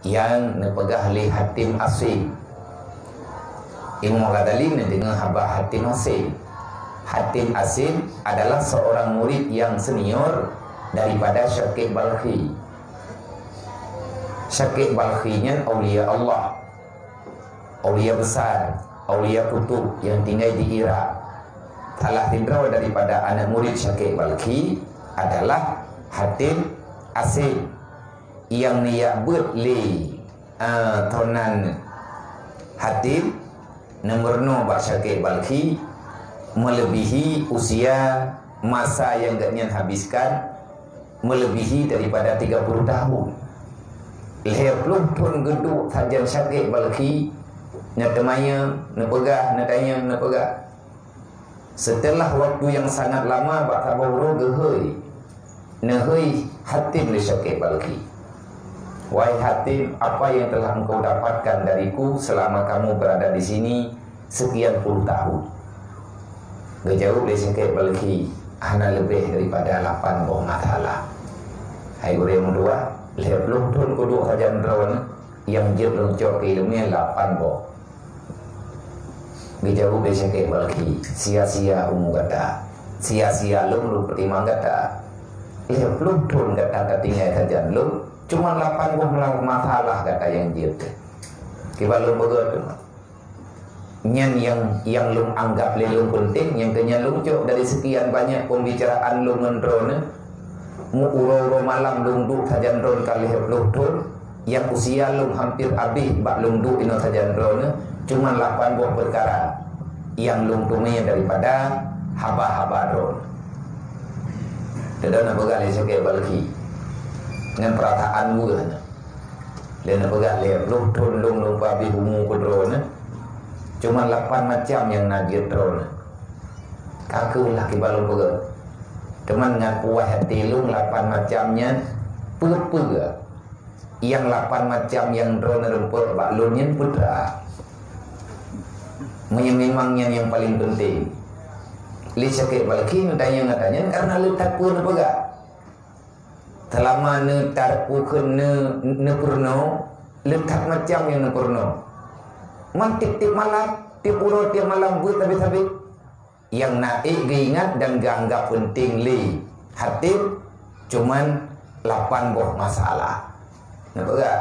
yang nepegah li Hatim Asim. Imam Ghazali dengan haba Hatim Asim. Hatim Asim adalah seorang murid yang senior daripada Syakir Balkhi. Syakir Balkhinya awliya Allah, awliya besar, awliya kutub yang tinggal di Irak. Salah tindraw daripada anak murid Syakir Balkhi adalah Hatim Asim yang niyabut li tonan Hatim nomorno Pak Syakir Balkhi melebihi usia masa yang gaknya habiskan, melebihi daripada 30 tahun. Leh belum pun geduk sajan Syakir Balkhi nyatemanya nepegah natanya nepegah. Setelah waktu yang sangat lama Pak Tabawro gehoi nehoi Hatim li Syakir Balkhi. Wahai Hatim, apa yang telah engkau dapatkan dariku selama kamu berada di sini sekian puluh tahun? Gejauh li Syakir Balkhi, ana lebih daripada 8 buah masalah. Hai guru yang dua, lihat belum pun kudu saja drawan yang jir luncur ke ilmunya 8 buah. Gejauh li Syakir Balkhi, sia-sia umum kata, sia-sia lu pertimang kata. Lihat belum pun kata tinggal saja lu. Cuma 8 buah masalah kata yang jir. Kiba lu begitu. Nyan yang lu anggap lu penting, yang kenya luncur dari sekian banyak pembicaraan lu ngendrone, mu uro malam lu duk saja ndron kali lu tur, yang usia lu hampir habis bak lu duk ino saja ndrone, cuma 8 buah perkara yang lu tumanya daripada haba-haba drone. Tidak nak begali Syakir Balkhi dengan perataan gua na. Lena pegat lihat lu tun lung babi bungu ku drone. Cuma 8 macam yang nagir drone. Kaku lah kibalung pegat. Teman ngaku hati lu 8 macamnya pega. Yang 8 macam yang drone rumput bak lunyen putra. Memangnya yang paling penting. Li Syakir Balkhi ngatanya karena lu tak pun pegat. Selama ne tarpukeun ne purno letak macam yang ne purno. Man tip malam, tip uro tiap malam buat habis-habis. Yang naik geingat dan ganggap penting li Hatim cuman 8 buah masalah. Nampak tak?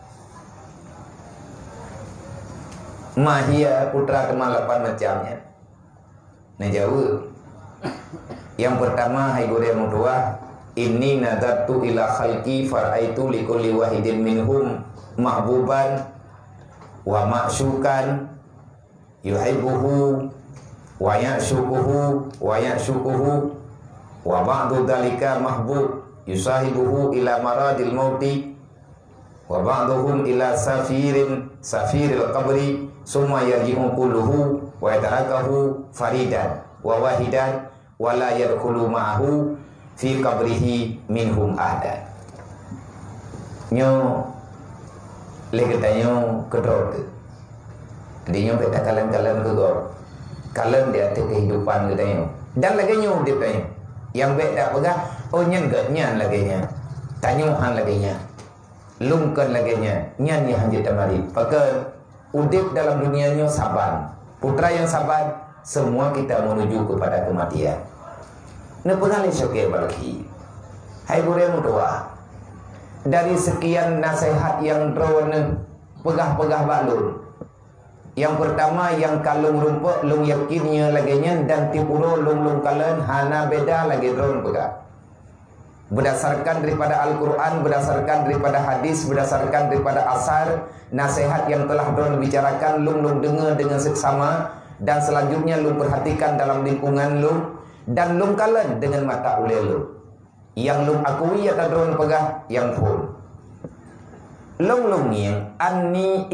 Mahia putra teman 8 macamnya. Nah jauh. Yang pertama hai guru yang kedua, inni nadartu ila khalqi faraitu likulli wahidin minhum mahbuban wa ma'syukan yuhibbuhu wa ya'shukuhu wa ya'shukuhu wa ba'du dhalika mahbub yusahibuhu ila maradil mauti wa ba'duhum ila safiril qabri summa yarji'u kulluhu wa yatarakahu faridan wa wahidan wa la yadkhulu ma'ahu fi qabrihi minhum ahdan. Nyo legetanyo kedrot. Dinyo peta kalan-kalan kegor. Kalan di atas kehidupan getanyo. Dan lagi nyo dia tanyo. Yang beda pegah, oh nyan nyan lagi nya. Tanyuhan lagi nya. Lungkan lagi nya. Nyan yang hanjit tamari. Pakai udip dalam dunia nyo sabar. Putra yang sabar, semua kita menuju kepada kematian. Nepegah li Syakir Balkhi. Hai guru yang kedua, dari sekian nasihat yang drone pegah-pegah balun. Yang pertama yang kalung rumput lung yakinnya laginya dan tipuro lung kalen hana beda lagi drone pegah. Berdasarkan daripada Al-Quran, berdasarkan daripada hadis, berdasarkan daripada asar, nasihat yang telah drone bicarakan lung dengar dengan seksama dan selanjutnya lung perhatikan dalam lingkungan lung. Dan lung kalan dengan mata ulil lu. Yang lung akui atau drone pegah yang pun. Lung yang anni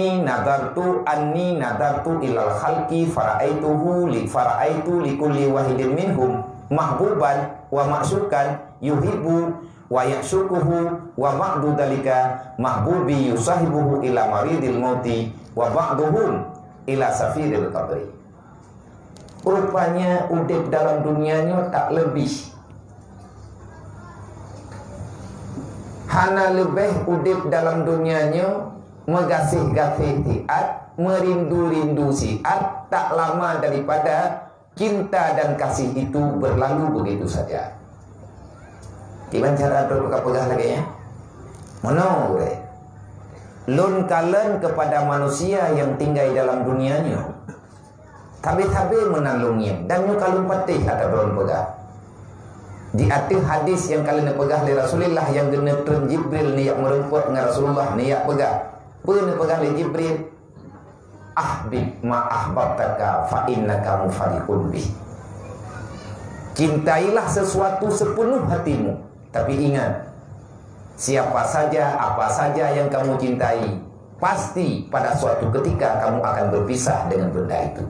nadartu ilal khalqi faraitu likulli wahidin minhum mahbuban wa ma'syukan yuhibbu wa ya'syukuhu wa ba'du dalika mahbubi yusahibuhu ila maridil mauti wa ba'duhum ila safiril qabri. Rupanya udip dalam dunianya tak lebih hana lebih udip dalam dunianya megasih-gasih siat, merindu-rindu siat, tak lama daripada cinta dan kasih itu berlalu begitu saja. Gimana cara berbuka pegah lagi ya? Mana boleh? Lun kalen kepada manusia yang tinggal dalam dunianya. Tabi-tabi menalungnya dan nyu kalun patih ada lun pegah. Di atas hadis yang kalian pegah oleh Rasulullah yang kena turun Jibril ni yang merumput dengan Rasulullah ni yang pegah. Pernah pegang oleh Jibril, ahbib ma ahbabtaka fa innaka mufariqun bih. Cintailah sesuatu sepenuh hatimu, tapi ingat, siapa saja, apa saja yang kamu cintai, pasti pada suatu ketika kamu akan berpisah dengan benda itu.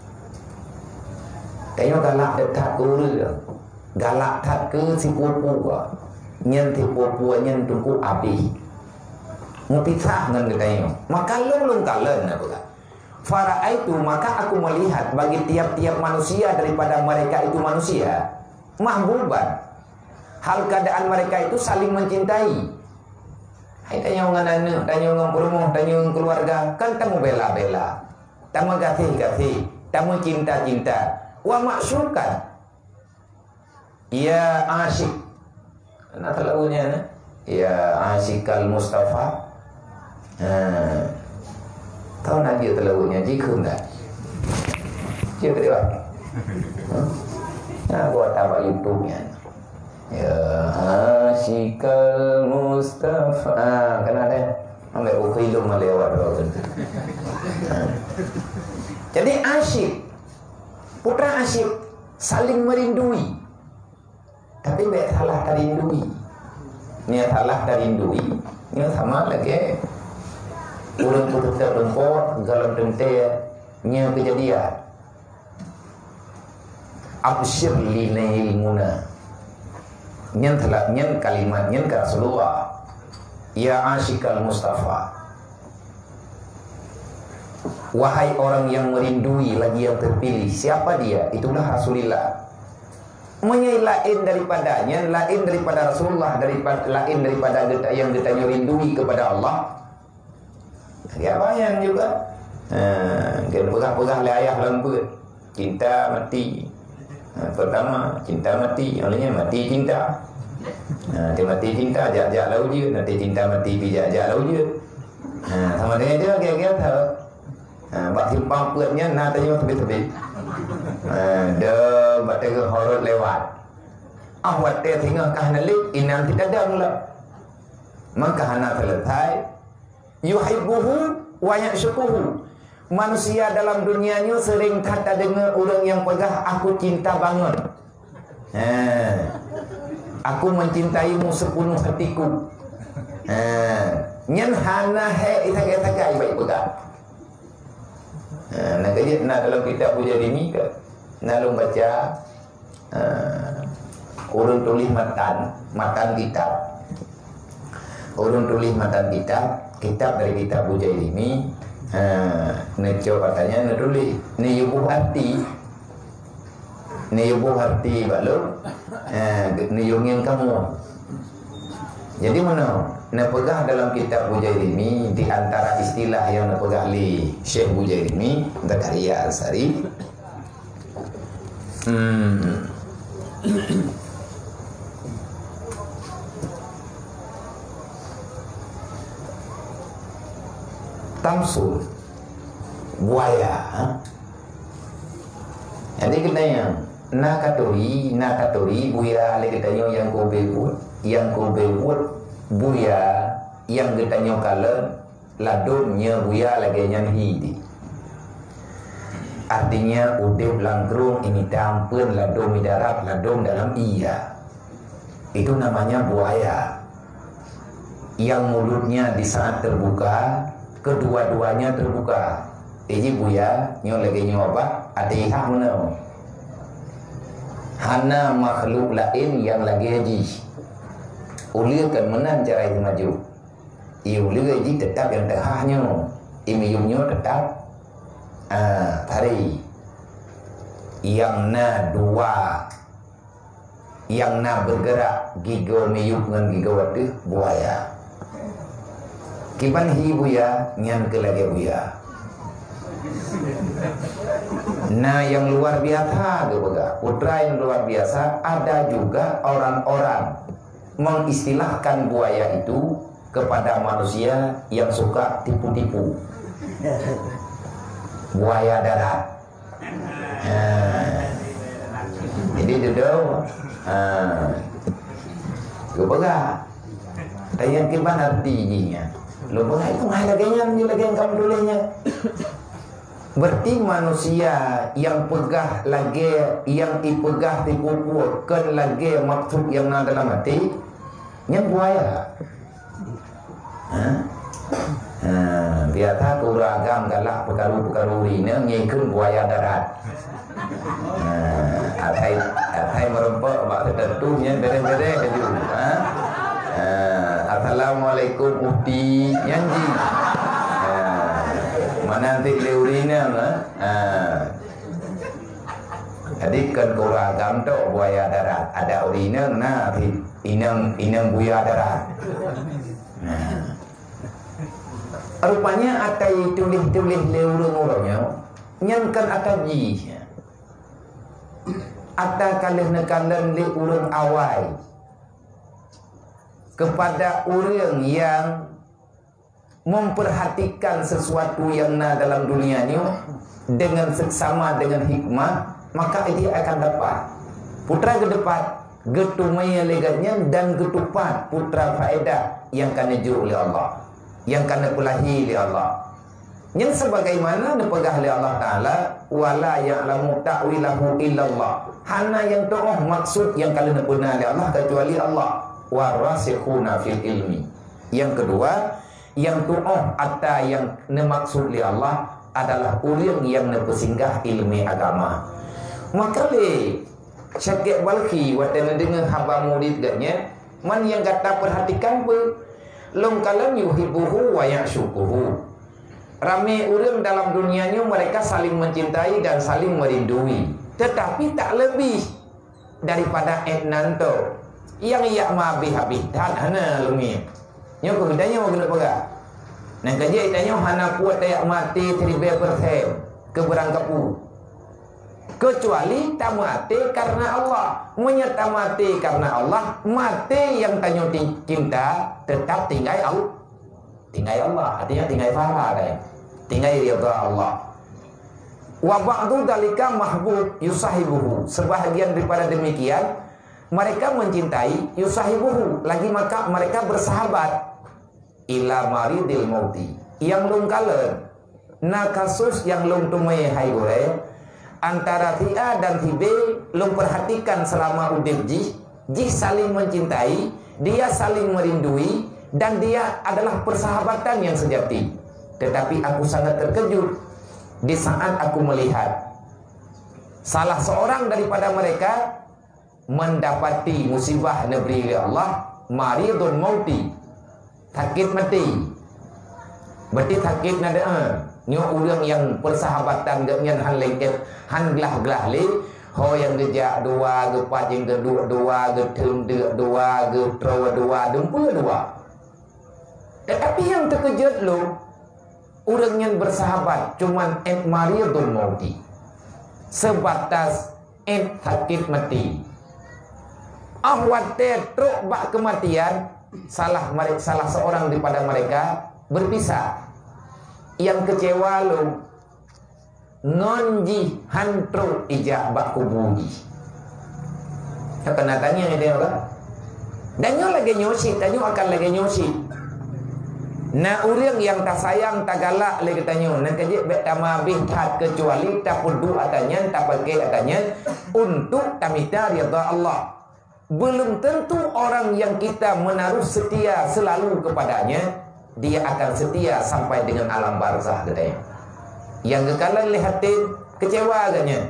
Tengok galak dekat ke, galak tak ke si pupu, nyentik pupu nyentuku abi. Ngepisah dengan kita, maka lung kalen apa? Fara itu maka aku melihat bagi tiap-tiap manusia daripada mereka itu manusia mahbuban. Hal keadaan mereka itu saling mencintai. Hai tanya dengan anak, tanya dengan perumah, tanya dengan keluarga, kan kamu bela-bela, kamu kasih-kasih, kamu cinta-cinta. Wa maksyukan. Ya asyik. Nah lagunya, ya asyikal Mustafa. Tahu nak dia terlalunya jika enggak? Dia tak ada. Nah, buat tabak YouTube-nya. Ya asyikal Mustafa. Kena ada. Ambil buku hidung melewat doa. Jadi asyik, putra asyik saling merindui. Tapi tak salah terindui. Ni salah terindui. Ni sama lagi. Urang putus terlempot dalam tentenya kejadian. Absyir li nail muna. Nyen telah nyen kalimat nyen ke Rasulullah. Ya asyikal Mustafa. Wahai orang yang merindui lagi yang terpilih, siapa dia? Itulah Rasulullah. Lain daripadanya, lain daripada Rasulullah, lain daripada yang kita rindui kepada Allah. Dia bayang juga. Dia pegang-pegang oleh ayah lembut. Cinta mati. Pertama cinta mati, yang lainnya mati cinta. Dia mati cinta, ajak-ajak lalu dia. Nanti cinta mati, bijak-ajak lalu dia. Sama dengan dia, kira-kira tahu. Bak simpang perutnya, nak tanya tepi-tepi. Dia baterai horot lewat. Awat dia tinggal kahanalik, inang tidak ada lah. Maka anak selesai. Yuhibbuhu wa ya'shukuhu. Manusia dalam dunianya sering kata dengar orang yang pegah, aku cinta banget. Aku mencintaimu sepenuh hatiku. Nyen hana he itakai baik pegah. Nak kaji nak dalam kitab Bujarini ke? Nak lu baca urun tulis matan kitab. Urun tulis matan kitab dari kitab Bujairimi. Neco katanya nulis ni yubuh hati balok ni yungin kamu. Jadi mana nak pegah dalam kitab Bujairimi, di antara istilah yang nak pegah li Syekh Bujairimi Zakaria Al-Sari, tamsul buaya. Jadi kita nakatori buaya le kita yang kobe buat buaya yang kita kala ladumnya buaya lagi yang hidi. Artinya udip langkrung ini tampun ladum darat ladum dalam iya. Itu namanya buaya. Yang mulutnya di saat terbuka kedua-duanya terbuka. Ini buaya nyo lagi nyoba ada hak mana? Hana makhluk lain yang lagi haji. Uliakan menang cara itu maju. Uliakan haji tetap yang terhahnya. Imiyumnya tetap tari. Yang na dua yang na bergerak gigo meyuk dengan gigo watu buaya. Kiban hi buaya nyan ke lagi buaya. Nah yang luar biasa putra yang luar biasa, ada juga orang-orang mengistilahkan buaya itu kepada manusia yang suka tipu-tipu. Buaya darat. Jadi duduk gue pegang tayang kiban artinya lo pegang itu nggak lagi yang kamu tulisnya. Berarti manusia yang pegah lagi, yang dipegah dipupukan lagi maksud yang ada dalam hati yang buaya. Biasa kuragam galak pekaru-pekaru ini ngikut buaya darat. Atai merempok bak tertentunya bere-bere keju. Assalamualaikum uhti nyanyi. Mana nanti leurina jadi kan kuragam tu buaya darat ada urina nah inang buaya darat. Rupanya atai tulis-tulis leurung-urungnya nyankan ataji ata kalih-kalih li urang awai kepada orang yang memperhatikan sesuatu yang dalam dunia ini dengan seksama dengan hikmah, maka dia akan dapat putra kedepan getumaya legatnya dan getupat putra faedah yang kena juru oleh Allah, yang kena pelahi oleh Allah, yang sebagaimana dipegah oleh Allah Ta'ala wala ya'lamu ta'wilahu illallah, hana yang tahu maksud yang kalian benar oleh Allah kecuali Allah, warasikhuna fil ilmi. Yang kedua yang tu'ah atau yang nemaksud li Allah adalah orang yang nepesinggah ilmu agama. Maka le Syekh Balkhi waktu dengar hamba murid gatnya man yang kata perhatikan pun long kalam yuhibbuhu wa ya'shukuhu. Ramai orang dalam dunianya mereka saling mencintai dan saling merindui, tetapi tak lebih daripada etnanto yang ia mabih-habih dan hana lumi. Nyo kehendaknya mau kena pegang. Nah kerja itanya hana kuat tayak mati 1000% keberangkapu. Kecuali tak mati karena Allah. Menyata mati karena Allah, mati yang tanya cinta tetap tinggal Allah. Tinggal Allah, artinya tinggal pahala kan. Tinggal ridha Allah. Wa ba'du dalika mahbub yusahibuhu. Sebahagian daripada demikian mereka mencintai yusahibuhu, lagi maka mereka bersahabat ila maridil mauti yang lung kalen na kasus yang lung tumai hai gore antara si A dan si B lung perhatikan selama udip ji saling mencintai, dia saling merindui dan dia adalah persahabatan yang sejati. Tetapi aku sangat terkejut di saat aku melihat salah seorang daripada mereka mendapati musibah negeri Allah, maridun mauti, sakit mati. Berarti sakit nada nyo orang yang persahabatan dengan han lengket han glah-glah le ho yang gejak dua ge pajing ge dua ge tem dua ge tro dua dempu dua. Tetapi yang terkejut lo orang yang bersahabat cuman maridun mauti, sebatas sakit mati. Ahwate truk bak kematian, salah seorang daripada mereka berpisah. Yang kecewa lu ngonji hantru ijak bak kuburi. Kena tanya dia orang. Dan nyo lagi nyosit, dan nyo akan lagi nyosit. Nah orang yang tak sayang tak galak lagi tanya, nak kejik bet tamabih tak kecuali tak perdu atanya, tak pakai atanya untuk tamita ridha Allah. Belum tentu orang yang kita menaruh setia selalu kepadanya, dia akan setia sampai dengan alam barzah katanya. Yang kekalan lihatin kecewa agaknya.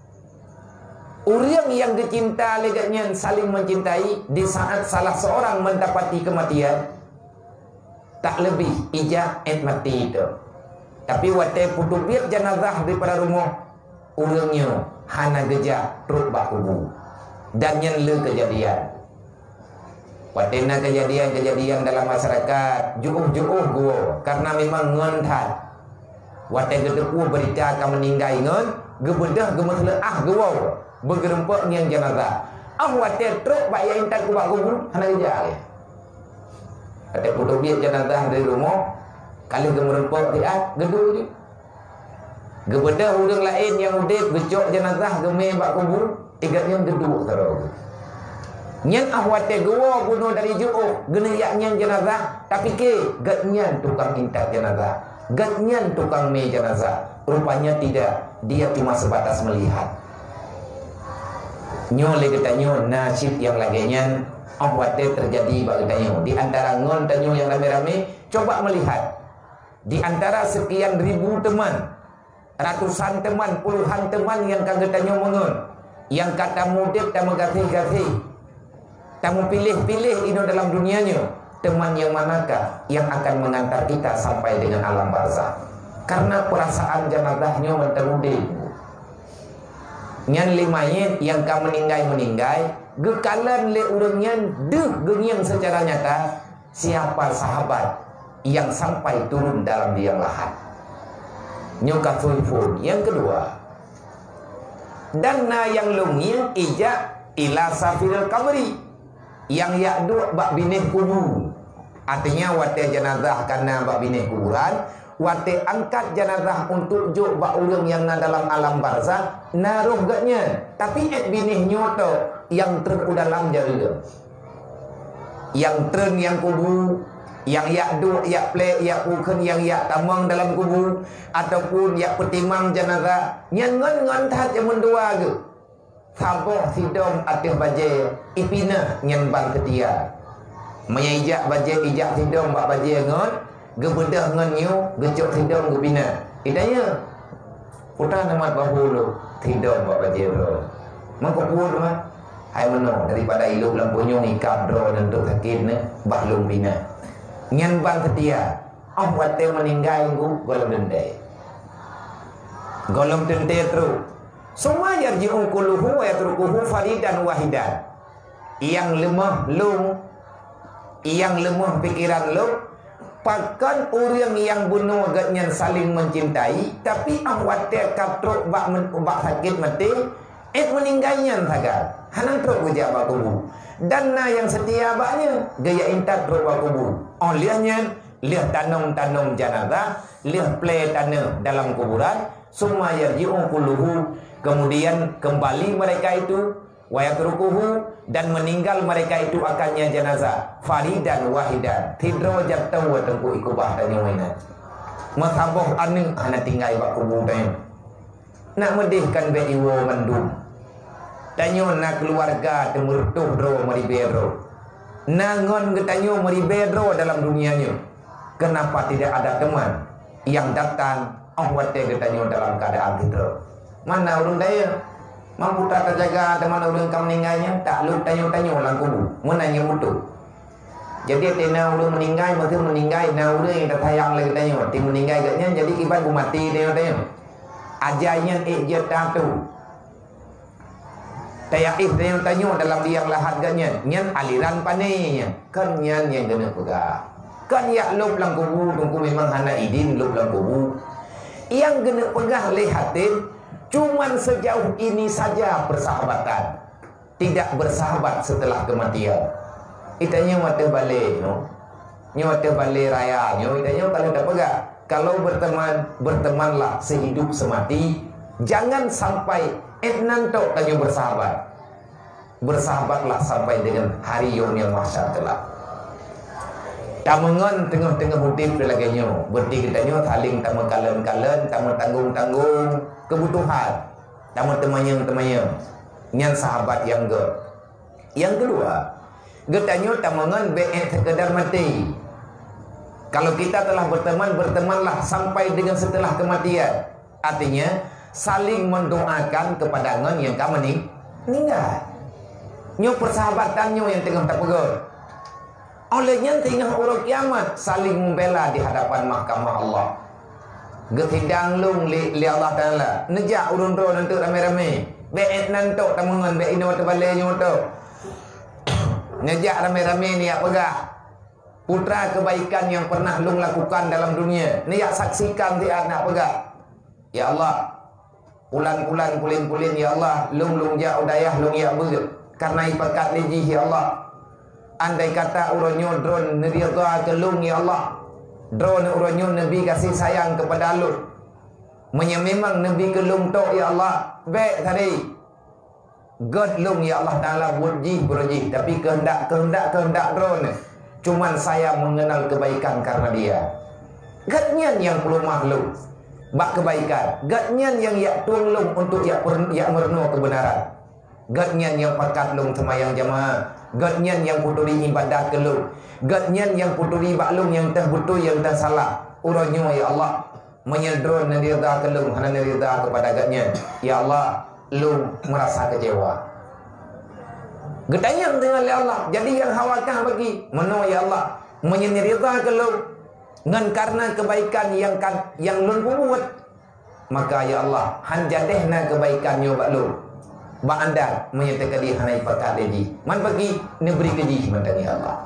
Orang yang dicinta legatnya saling mencintai di saat salah seorang mendapati kematian, tak lebih ijak mati itu. Tapi waktu putubir jenazah daripada rumah, orangnya hana gejak truk bak kubur. dan yang le kejadian. Wadena kejadian-kejadian dalam masyarakat juuh-juuh gua karena memang ngontat. Wadai gedepu berita akan meninggal ngon, gebedah gemetleah gua bergerempok yang jenazah. Wadai truk bayar intan kubak kubur anak kerja ya. Ada putus dia jenazah dari rumah, kali gemerempok dia gedung je. Gebedah orang lain yang udah gecok jenazah gemeh bak kubur, igatnya gedung terus. Nyan ahwate gua bunuh dari juuh gena yaknya jenazah tapi ke gatnya tukang intak jenazah, gatnya tukang me jenazah. Rupanya tidak, dia cuma sebatas melihat. Nyo le getanyo nasib yang lagenya ahwate terjadi bagi tanyo. Di antara ngon tanyo yang rame-rame coba melihat. Di antara sekian ribu teman, ratusan teman, puluhan teman yang kagak tanyo mengon, yang kata mudip tamu gathih-gathih, tamu pilih-pilih ini dalam dunianya, teman yang manakah yang akan mengantar kita sampai dengan alam barzah? Karena perasaan jenazahnya menterudih. Nyan limayin yang kau meninggai gekalan le urangnya deh genyang secara nyata siapa sahabat yang sampai turun dalam liang lahat. Nyokatulfun yang kedua, dana yang lungin ijak ila safiril kabri, yang yakdu bak binih kubur. Artinya wate jenazah karena bak binih kuburan, wate angkat jenazah untuk juk bak urang yang na dalam alam barzah naruh gatnya. Tapi binih nyoto yang terudalam jaga, yang tren yang kubur, yang yakdu yak plek yak bukan yang yak tamang dalam kubur, ataupun yak petimang jenazah nyan ngon tat yang mendua ke saboh sidom atih baje ipina nyan bang ketia menyijak baje ijak sidom bak baje ngon gebedah ngon nyu gecok sidom gebina idanya putra namat bahulu sidom bak baje ro mangkopur mah hai meno daripada ilup lampunyong ikam ro untuk sakit ne bahlum bina nyan bang ketia wate meninggal ku golong dendai golong dendai terus. Semua yarji'un kulluhu wa yatrukuhu faridan wahidan. Yang lemah lung, yang lemah pikiran lung, pakan orang yang bunuh agatnya saling mencintai, tapi awate katruk bak sakit mati, meninggalnya saja. Hanang truk gejak bak kubur. Dan yang setia baknya gaya intak truk bak kubur. Olehnya lihat tanam jenazah, lihat play tanam dalam kuburan, semua yarji'un kulluhu. Kemudian kembali mereka itu wayatrukuhu dan meninggal mereka itu akannya jenazah faridan wahidan tidro jatau tengku ikubah tanya mainan masaboh aning anak tinggal bak kubur tanya nak medihkan be iwo mendum tanyo nak keluarga temurtuh dro meribedro nangon getanyo meribedro dalam dunianya. Kenapa tidak ada teman yang datang wate getanyo dalam keadaan tidro? Mana urang daya mampu tak terjaga teman urang kam meninggalnya tak lu tanyo-tanyo lang kubur menanya mutu. Jadi tena urang meninggal maksud meninggal na urang yang tertayang lagi tanyo ti meninggal gatnya jadi kibat bu mati tanyo ajanya je tatu tayaif tanyo dalam liang lahat gatnya nyan aliran panenya kan nyan yang kena pegang kan ya lup lang kubur tunggu memang hana idin lup lang kubur yang kena pegang lihatin. Cuman sejauh ini saja persahabatan, tidak bersahabat setelah kematian. Itanya mata balik, no? Nyata balik raya, itanya kalau tak pegang. Kalau berteman, bertemanlah sehidup semati. Jangan sampai nanto tanyo bersahabat. Bersahabatlah sampai dengan hari yaumil mahsyar kelak. Tamangan tengah-tengah hudip laganya berdi kitanya saling tamu kalen-kalen, tamu tanggung-tanggung kebutuhan, tamu temanyang nyan sahabat yang ge. Yang kedua, getanya tamangan be sekedar mati. Kalau kita telah berteman, bertemanlah sampai dengan setelah kematian. Artinya saling mendoakan kepada ngan yang kamu meninggal. Nyo persahabatannya yang tengah tak pegang. Olehnya tinggal orang kiamat saling membela di hadapan mahkamah Allah. Getidang lung li Allah Ta'ala nejak urun-urun untuk rame-rame Be nanto tamungan be ino tabale nyoto. Ngejak rame-rame ni apa gak? Putra kebaikan yang pernah lung lakukan dalam dunia. Ni yak saksikan ti anak apa gak? Ya Allah, pulan-pulan pulin-pulin ya Allah, lung ja udayah lung ya ber. Karena ipakat liji ya Allah. Andai kata uronyo drone nirida ke lung ya Allah. Drone uronyo Nabi kasih sayang kepada lu. Memang Nabi ke lung tok ya Allah. Baik tadi. God lung ya Allah Ta'ala berjih berjih. Tapi kehendak drone. Cuman saya mengenal kebaikan karena dia. Gatnyan yang perlu makhluk. Bak kebaikan. Gatnyan yang yak tolong untuk yak merno kebenaran. Gatnyan yang pakat lung semayang jamaah. Gatnyan yang puturi ibadat ke lung. Gatnyan yang puturi bak lung yang terbetul yang tersalah. Uronyo ya Allah. Menyedron nirida ke lung. Hana nirida kepada gatnyan. Ya Allah, lung merasa kecewa. Getanyang dengan ya Allah. Jadi yang hawakah bagi. Meno ya Allah. Menyerida ke lung. Ngan karena kebaikan yang lun buat. Maka ya Allah, hanjadehna kebaikan yo bak lung. Bak anda menyatakan di hanai pakat lagi. Man bagi neberi keji mantan ya Allah.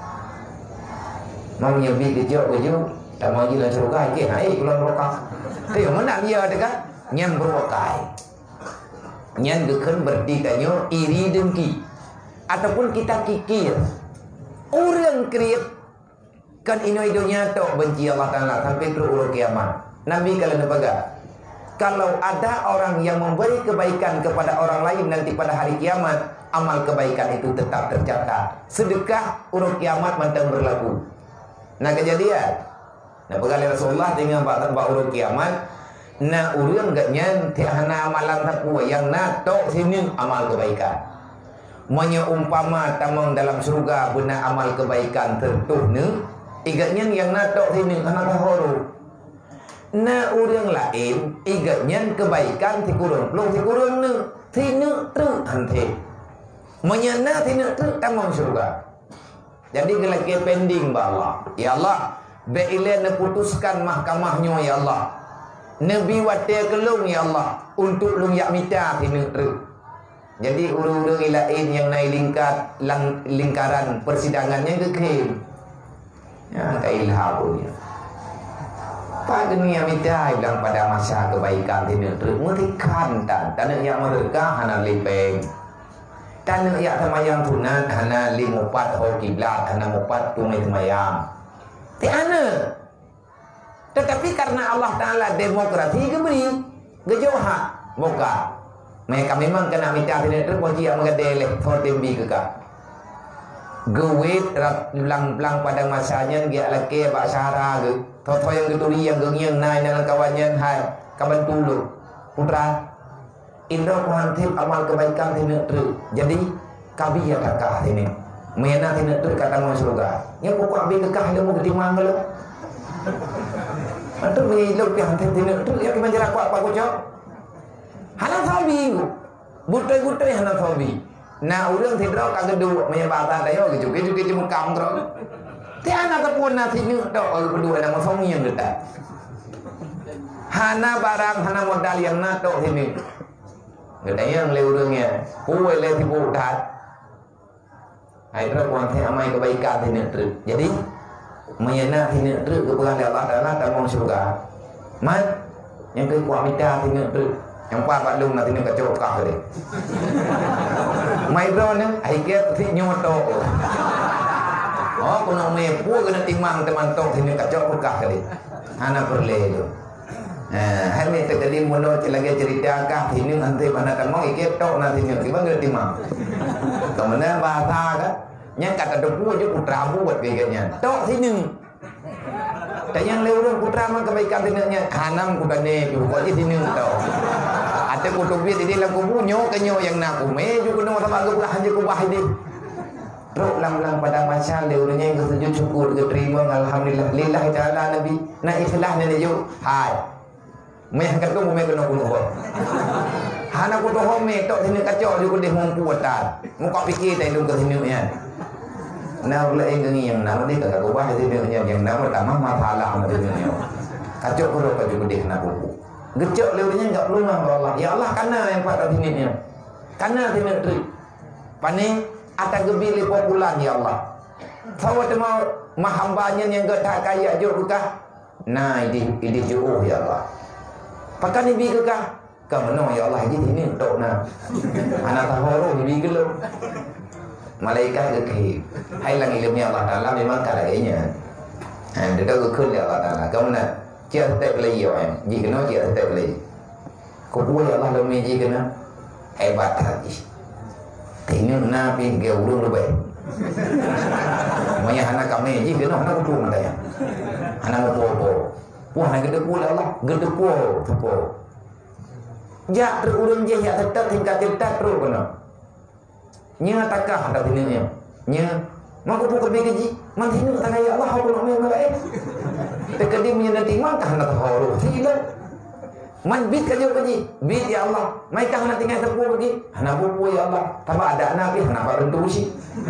Mau nyebi kejok tak mau jalan surga ke hai pulang rokok. Teu mana dia dekat nyam berokai. Nyan geken berdi kanyo iri dengki. Ataupun kita kikir. Orang kriep kan ino idonya tok benci Allah Ta'ala sampai terus urut kiamat. Nabi kalau nebaga. Kalau ada orang yang memberi kebaikan kepada orang lain nanti pada hari kiamat, amal kebaikan itu tetap tercatat. Sedekah urut kiamat mantang berlaku. Nah kejadian. Nah pegawai Rasulullah dengan bak urut kiamat. Nah urang gatnya tiada amalan takwa yang natok sini amal kebaikan. Menyeumpama tamang dalam surga benar amal kebaikan tertuhne. Igatnya yang natok sini karena tahoro. Nah urang lain igatnya kebaikan tikurun pelung tikurun ne sini tu ante. Menyana sini tu tamang surga. Jadi gelaki pending ba Allah. Ya Allah, beile ne putuskan mahkamahnya ya Allah. Nabi watia kelung ya Allah untuk lung yak mita sini tu. Jadi urang-urang lain yang naik lingkaran persidangannya kekem. Ya, kailha punya. Pada dunia mita bilang pada masa kebaikan sini tu merikan tan yang mereka hana lipeng. Tanah yang semayang tunan hana 54 ho kiblat hana 4 tunai semayang. Tiada. Tetapi karena Allah Ta'ala demokrasi keberi gejoha boka. Mereka memang kena minta tidak terpuji yang mengadeleh fortembi kekak. Gewit belang-belang pada masanya dia laki bak syara ge. Toto yang geturi yang gengiang naik dengan kawannya hai kawan tulu putra. Indra kuhantip amal kebaikan tidak ter. Jadi kabi ya kakak ini. Mena tidak ter kata mau surga. Yang pokok abi kekah dia mau ketimang kalau. Atau belok yang tidak ter. Yang kemanjara aku apa kocok. Hanan sabi. Butai-butai hanan sabi. Nah orang tidak kagak dua menyebatan tayo gitu cuma kamu terus. Tiada kepun nasi ni tok berdua nama suami yang dekat. Hana barang hana modal yang nato sini. Kita yang leurungnya, kue le tipu tat. Hai terus kuang teh amai kebaikan sini terus. Jadi menyena sini terus kepegang Allah Taala tamu surga. Man yang ke kuang minta sini terus. Yang pak lung nanti ni kacau kah deh. Mai bro ni, akhirnya si nyoto. Oh, kalau mepu kena timang teman tong sini kacau kah deh. Anak perle tu. Hari ni terjadi mono lagi cerita kah sini nanti mana tamu ikut tok nanti ni tiba kena timang. Kemudian bahasa kan, yang kata depu je putra buat kayaknya. Tok sini. Dan yang lewat putra mah kebaikan tinaknya hanam kudane juga je sini tau. Ada kutubi di dalam kubunyo kenyo yang nak kume juga nama sama aku hanya kubah ini. Terus lang-lang pada masa lewatnya yang ketujuh syukur keterima alhamdulillah lillahi ta'ala nabi. Nah istilahnya ni jo hai. Meh kata mu meh kena kuno. Hana kuto home tok sini kacau juga deh mampu watar. Muka fikir tak hidup ke sini nya. Nah, boleh ini yang nama dia tak kubah itu yang nama pertama masalah macam ni. Kacau kalau kacau dia nak buku. Gecok lewatnya enggak peluang ke Allah. Ya Allah kana yang pada tinitnya. Kana tinit tri. Paning ata gebili populan ya Allah. Tahu mau mahambanya yang enggak tak kaya juga. Nah, ini jauh ya Allah. Pakai ni biga kah? Kamu ya Allah ini untuk na. Anak tahu ni biga lo. Malaikat ke hay là ilmu Allah Taala memang kadangnya. Dia tahu ke ya Allah Taala. Kamu nak chia tệ lì rồi em. Gì cái nó chia tệ lì. Cô bố ya Allah demi gì cái nó hebat lagi. Tinggal nabi gaulung lebih. Makanya anak kami ji dia nak kutu mata ya. Anak popo. Puah nak gede pula Allah, gede po. Ja terurun je ya tetap tingkat tetap terus kena. Nya takah dak dinnya. Nya mak kutu kerja gaji. Man hinu tak ya Allah aku nak main malaik. Tekadi punya nanti mangkah nak horo. Tidak. Man bit kerja gaji. Bit ya Allah. Mai kah nak tinggal tepu lagi. Anak popo ya Allah. Tambah ada anak ni nak bantu sih.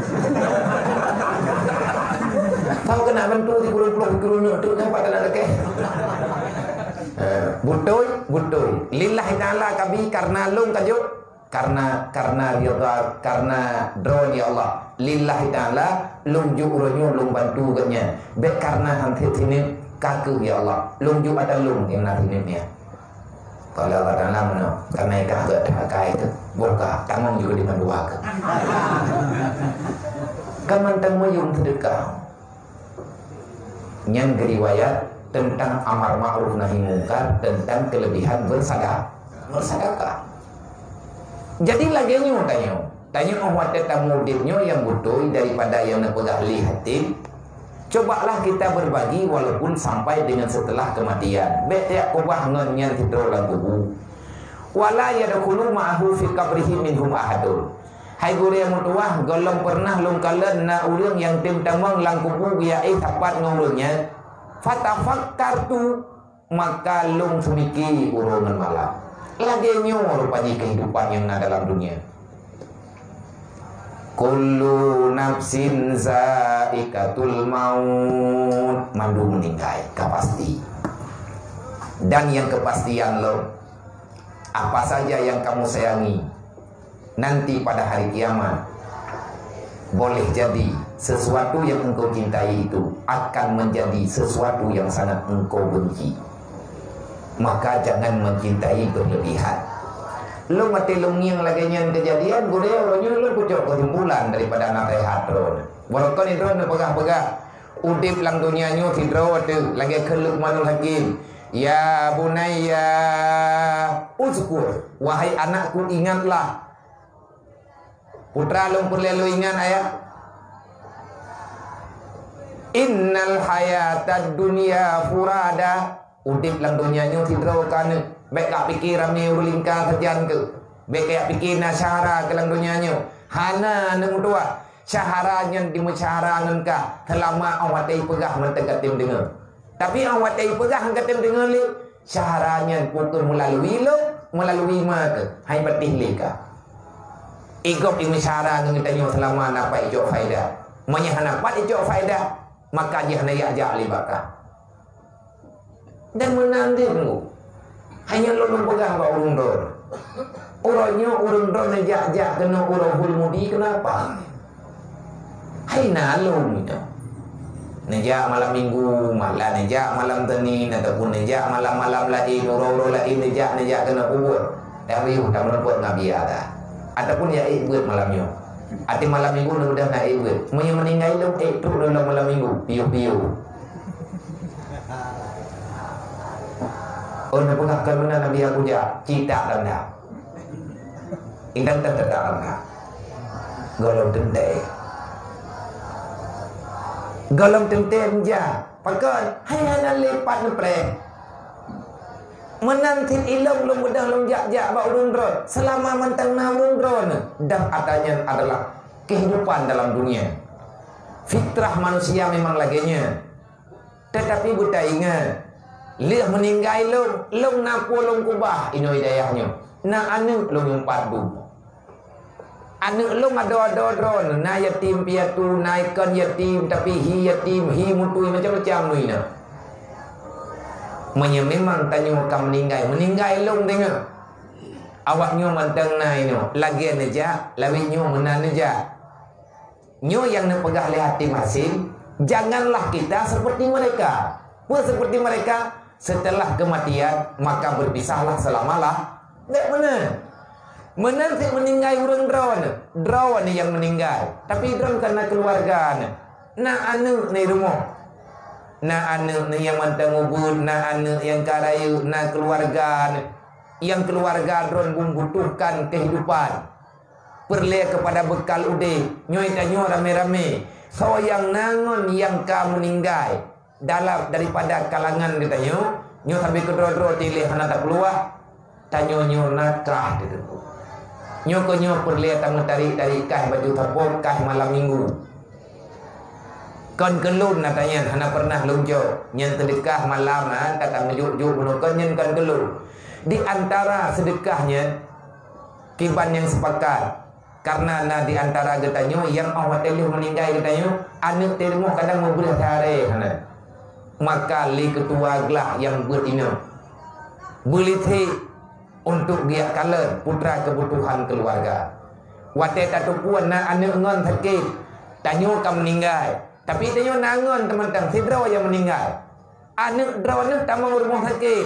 Tahu kena bantu di kurun-kurun tu dapat tak ada ke? Butoy. Lillahi ta'ala kabi karena lung kajo karena ridha karena drone ya Allah. Lillahi ta'ala lung ju uronyo lung bantu ganya. Be karena hanti sini kaku ya Allah. Lung ju ada lung yang nanti ni ya. Kalau Allah Ta'ala mana karena ikah kai itu buka tanggung juga di mandua ke. Kan mantang muyung sedekah. Yang riwayat tentang amar ma'ruf nahi mungkar, tentang kelebihan bersedekah. Jadi lagi tanya awak tetamudinyo yang butuh daripada yang nepegah hati. Cobalah kita berbagi walaupun sampai dengan setelah kematian. Betiak kubah ngenyan hidro lagubu. Wala yadkhulu ma'ahu fi qabrihi minhum ahadun. Hai guru yang mutuah golong pernah lung kalen na urang yang tim tamang lang kubu ya tapat ngurungnya. Fatafakkartu maka lung semiki urungan malam. Lagi nyor rupanya kehidupan yang ada dalam dunia. Kullu nafsin zaikatul maut. Mandu meninggal, kapasti. Dan yang kepastian lo, apa saja yang kamu sayangi nanti pada hari kiamat, boleh jadi sesuatu yang engkau cintai itu akan menjadi sesuatu yang sangat engkau benci. Maka jangan mencintai berlebihan. Lo mati lungiang lagi yang kejadian, gue orangnya lo pucuk kesimpulan daripada anak rehat ron. Walaupun itu ron pegah-pegah, udip lang dunianya tidro tu lagi keluk manul hakim. Ya bunayya uzkur, wahai anakku ingatlah. Putra lo perlu ingat ayah. Innal hayatad dunya furada, udip lang dunianya tidro kan. Baik tak pikir ramai urlingkar kerjaan ke. Baik tak pikir nak syahara ke lang dunianya. Hana neng tua. Syaharanya di musyaharangan ka. Selama awak tay pegah mentegatim dengar. Tapi awak tay pegah angkatim dengar li. Syaharanya pukul melalui lo. Melalui maka. Hai patih li ka. Ikut di musyaharangan tanya selama dapat ijok faidah. Manya dapat ijok faidah. Maka dia nak ajak li bakal. Dan menanti tunggu. Hanya lo pegang ke urung dor. Urangnya urung dor nejak-jak kena urang hulmudi kenapa? Hai nalung itu. Nejak malam minggu, malam nejak malam Senin ataupun nejak malam-malam lain, urang-urang lain nejak kena kubur. Tapi tak merebut Nabi ada. Ataupun ya buat malamnya. Ati malam minggu udah nak buat. Mau meninggal lo tu dalam malam minggu, piu-piu. Oh, nak pengakal mana Nabi aku jah cita tanda. Ingat tanda tanda. Golong tente jah. Pakai, hai anak lepat nepre. Menantin ilmu lo mudah lo jak bau rundron. Selama mentang namun drone. Dan adanya adalah kehidupan dalam dunia. Fitrah manusia memang laginya. Tetapi buta ingat. Lihat meninggal long napo long kubah ino hidayahnya. Na anu long yang padu. Anu long ada drone. Na yatim piatu, naikkan yatim tapi hi yatim hi mutui macam-macam ni na. Memang tanya kamu meninggal long tengok. Awaknya mantang nai no, lagi aja, lagi nyo menan aja. Nyo yang nak pegah oleh hati masing, janganlah kita seperti mereka. Seperti mereka setelah kematian maka berpisahlah selamalah. Tak benar. Menan si meninggal orang drawan yang meninggal. Tapi drawan karena keluarga. Nak anak ni rumah. Nak anak ni yang mantang ubud, nak anak yang karayu, nak keluarga yang keluarga dron membutuhkan kehidupan. Perle kepada bekal ude, nyoy tanyo rame-rame. So yang nangon yang ka meninggal dalam daripada kalangan ditanyo, nyo sampai kedro-dro tilih hana tak keluar. Tanyo nyo nakah gitu. Nyo ko nyo perle tamu tarik kah baju tapok kah malam minggu. Kon kelun natanya hana pernah lunjo nyen sedekah malam kata mejuk-juk menukon nyen kon kelun. Di antara sedekahnya kiban yang sepakat karena di antara getanyo yang awak telih meninggal getanyo anak terimo kadang memberi hari hana. Maka li ketua gelah yang berino beli untuk dia kala putra kebutuhan keluarga. Wate tatupuan na anak ngon sakit tanyo kam meninggal. Tapi dia nangon teman-teman si draw yang meninggal. Anak draw ni tamang rumah sakit.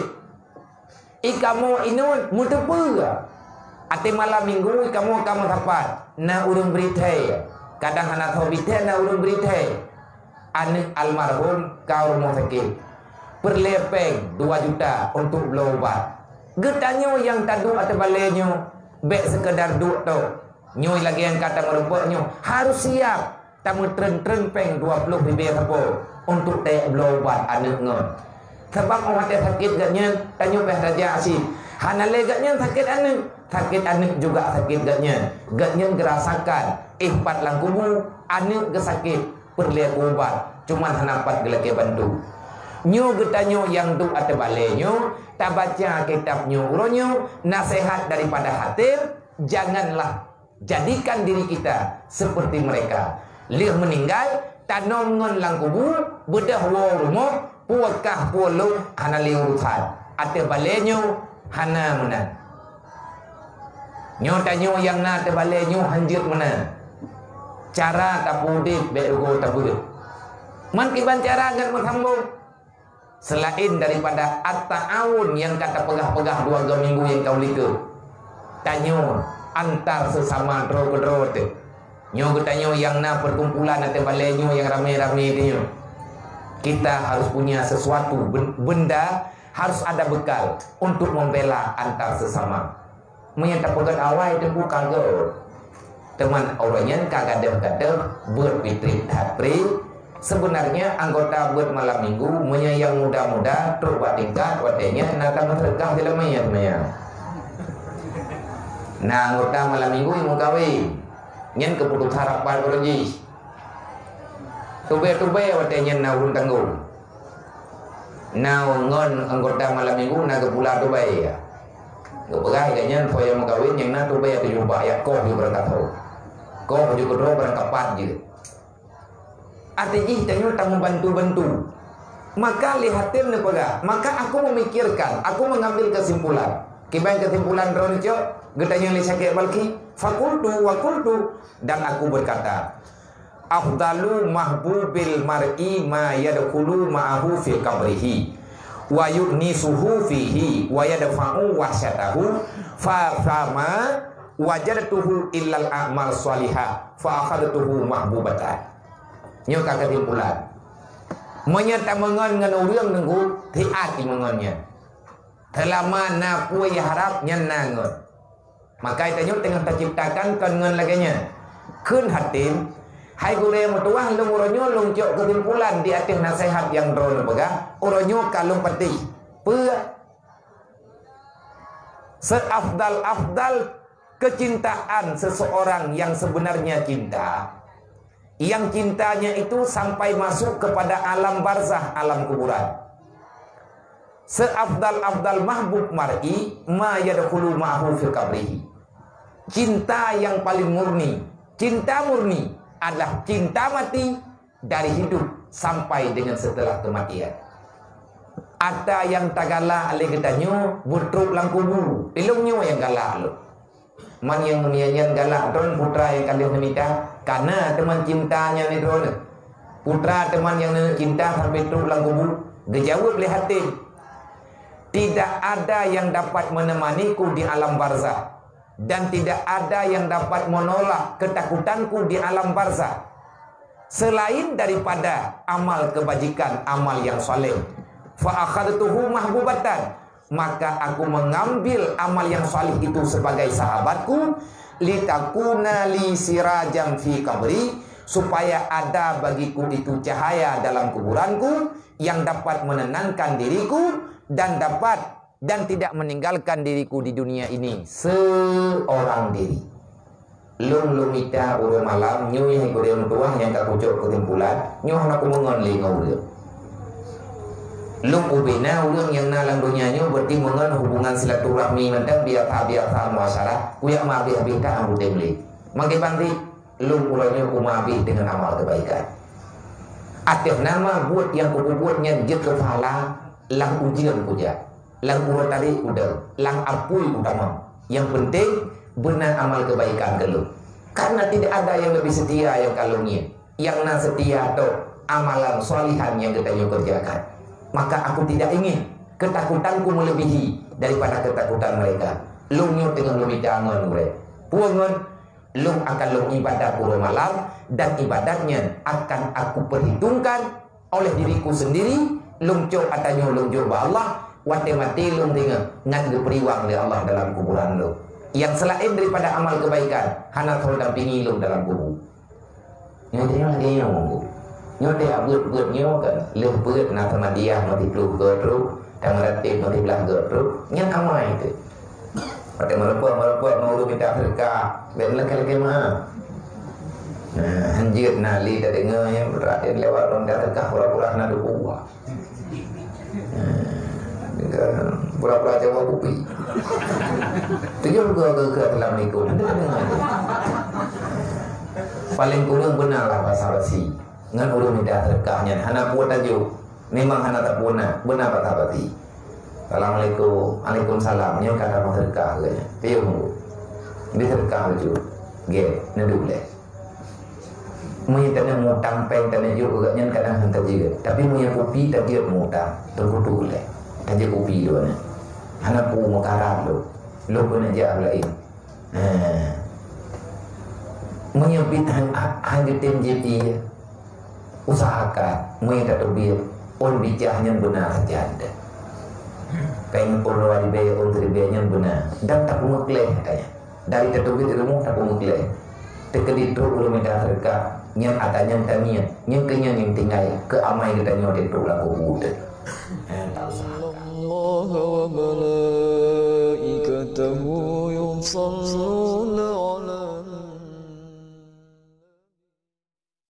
Ikamu inun mutepu. Ati malam minggu kamu dapat. Na urung berita. Kadang anak tahu berita na urung berita. Anak almarhum kau rumah sakit. Perlepeng 2 juta untuk beli obat. Getanyo yang tadu atau balenyo. Bek sekedar duk tu. Nyoy lagi yang kata merupaknya harus siap. Tamu tren peng 20 ribu apa untuk tak berobat anak ngon. Sebab orang tak sakit gatnya tanya peh raja asyik. Hana legatnya sakit anak juga sakit gatnya. Gatnya gerasakan ihpat lang kubu anak gesakit perlihat ubat. Cuma hana pat gelake bantu. Nyo getanyo yang tu ate balenyo tak baca kitabnya uronyo nasihat daripada hatim, janganlah jadikan diri kita seperti mereka. Lihat meninggal tanam ngon lang kubur bedah wo rumah puakah pulau hana liurusan ate balenyo hana menan nyo tanyo yang na ate balenyo hanjir menan cara tapudik berugo tapudik man kiban cara gan menghambung selain daripada at-ta'awun yang kata pegah-pegah 2 minggu yang kau liku tanyo antar sesama dro-dro nyo getanyo yang na perkumpulan atau balenyo yang rame-rame itu kita harus punya sesuatu benda harus ada bekal untuk membela antar sesama menyata pegat awal itu bukan teman orangnya kagak berpitrit hapri sebenarnya anggota buat malam minggu menyayang muda-muda terus buat tingkat wadenya nata masyarakat dalam menyang nah anggota malam minggu yang mau kawin nyen keputus harapan orangji tube watenya naun tanggung ngon anggota malam minggu na kepula tube ya kepegai kayaknya saya mau kawin yang na tube atau jumpa ya kau juga berangkat kau juga kedua berangkat pat gitu artinya tanya tak membantu maka lihatin ni pegah maka aku memikirkan aku mengambil kesimpulan kiban kesimpulan ronco getanya li sakit balki fakultu dan aku berkata afdalu mahbubil mar'i ma yadkhulu ma'ahu fi qabrihi wa yunisuhu fihi wa yadfa'u wasyatahu fa fama wajadtuhu illal a'mal salihah fa akhadtuhu mahbubatan nyo kesimpulan menyata mengon ngan urang nunggu ti ati mengonnya selama na puai harap nyan nangon maka itu tengah terciptakan kongen laginya kun hatim hai gule mutuah lung uronyo lung cok kesimpulan di atas nasihat yang drone pegah uronyo kalung peti seafdal kecintaan seseorang yang sebenarnya cinta yang cintanya itu sampai masuk kepada alam barzah alam kuburan seafdal mahbub mar'i ma yadkhulu ma'ahu fi qabrihi cinta yang paling murni cinta murni adalah cinta mati dari hidup sampai dengan setelah kematian Ada yang tak galak oleh katanya butruk lang kubu. Ilungnya yang galak lu. Man yang galak don putra yang kalian meminta karena teman cintanya ni don. Putra teman yang cinta sampai truk lang kubu. Dia jawab oleh hati. Tidak ada yang dapat menemaniku di alam barzah dan tidak ada yang dapat menolak ketakutanku di alam barzah selain daripada amal kebajikan, amal yang saleh. Fa akhadtuhu mahbubatan, maka aku mengambil amal yang saleh itu sebagai sahabatku, litakuna li sirajam fi qabri, supaya ada bagiku itu cahaya dalam kuburanku yang dapat menenangkan diriku dan tidak meninggalkan diriku di dunia ini seorang diri. Lum ita uru malam nyuy hai kurang tua yang tak kucuk ketimpulan nyuh nak mengon lingau dia. Lum ubina ulun yang nalang dunianya berarti mengon hubungan silaturahmi mentang biasa masyarakat kuyak mabih tak ambu temli. Mangke bangti lum ulunnya kumabih dengan amal kebaikan. Atif nama buat yang kubuatnya je kepala lang ujian kuja. Lang urut tadi udah, lang apui utama. Yang penting benar amal kebaikan kalau. Karena tidak ada yang lebih setia yang kalungnya. Yang na setia atau amalan solihan yang kita kerjakan. Maka aku tidak ingin ketakutanku melebihi daripada ketakutan mereka. Lungnya dengan lebih jangan gue. Puangan, lung akan lung ibadah pura malam dan ibadatnya akan aku perhitungkan oleh diriku sendiri. Lung cok atanya lung coba Allah. Wate mati lung tinggal ngan diperiwang oleh Allah dalam kuburan lu. Yang selain daripada amal kebaikan, hana thol dampingi lu dalam kubur. Nyote yang dia ngomong. Nyote abut nyo kan, leupeut na sama dia mati plu gertru, dan ratif mati belah gertru, nyan amai itu. Pada merepot mau lu minta sedekah, ben lek mah. Nah, anjir nali tak dengar yang beratin lewat orang dah sedekah pura-pura na duwa. Pura-pura Jawa kopi. Itu juga ke Assalamualaikum. Paling kurang benar lah bahasa basi. Ngan ulun minta sedekahnya. Hana buat aja. Memang hana tak benar bahasa basi. Assalamualaikum, Waalaikumsalam. Nyo kata mau sedekah kayaknya. Piung. Di sedekah aja. Ge, neduk leh. Mui tanya mutang peng tanya juga nyan kadang hantar juga. Tapi mui kopi tak dia mutang. Terkutu leh. Tanya kopi tu ni. Anak pu makaran lu. Lu pun aja lain. Menyebut hanya tim JP. Usahakan mengikat lebih on bicaranya benar saja ada. Pengen orang di bayar on terbiarnya benar. Dan tak mengukleh katanya. Dari tertubi ilmu tak mengukleh. Terkedit tu belum ada serka. Yang adanya tanya. Yang kenyang yang tinggal ke amai katanya dia tu lagu budak. Tak usah. وملائكته يصلون